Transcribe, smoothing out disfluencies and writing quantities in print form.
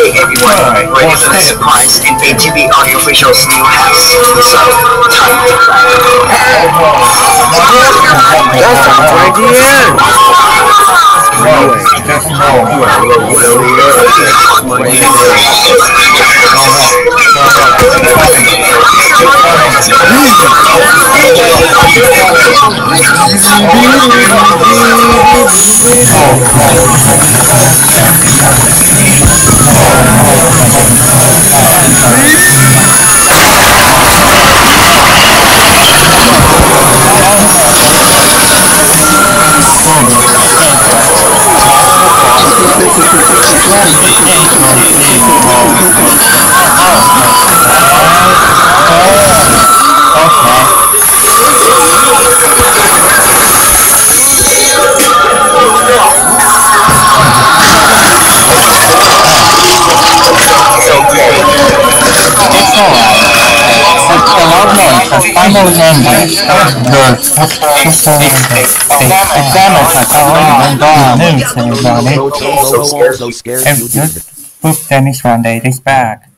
Hey everyone, ready for the surprise in ATV Audiovisual's new house. So, time to Finally ended. The damage has already been done. News, everybody. So scared. Dennis Rondé is back.